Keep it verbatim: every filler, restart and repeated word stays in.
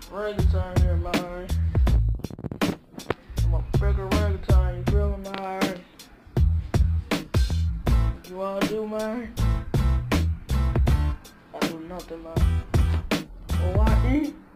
Orangutan here, man. I'm a freaking orangutan, you feel me, man? What you wanna do, man? I do nothing, man. Oh, I eat.